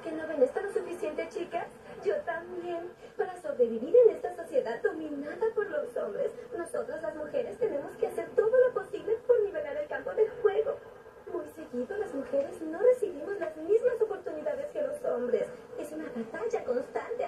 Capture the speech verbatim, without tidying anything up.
que no ven esto lo suficiente, chicas? Yo también. Para sobrevivir en esta sociedad dominada por los hombres, nosotras las mujeres tenemos que hacer todo lo posible por nivelar el campo de juego. Muy seguido las mujeres no recibimos las mismas oportunidades que los hombres. Es una batalla constante